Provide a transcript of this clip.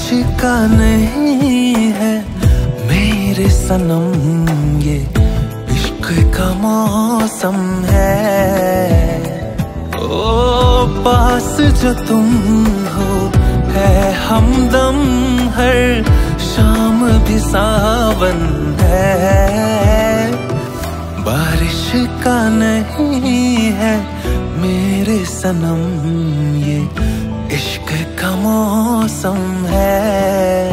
का नहीं है मेरे सनम, ये इश्क का मौसम है। ओ पास जो तुम हो है हमदम, हर शाम भी सावन है। बारिश का नहीं है मेरे सनम, ये इश्क का मौसम है।